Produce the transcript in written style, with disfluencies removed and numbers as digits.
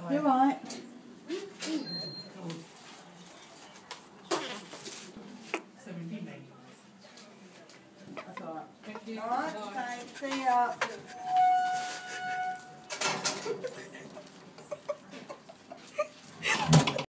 You're right. That's alright. Alright, okay, see ya.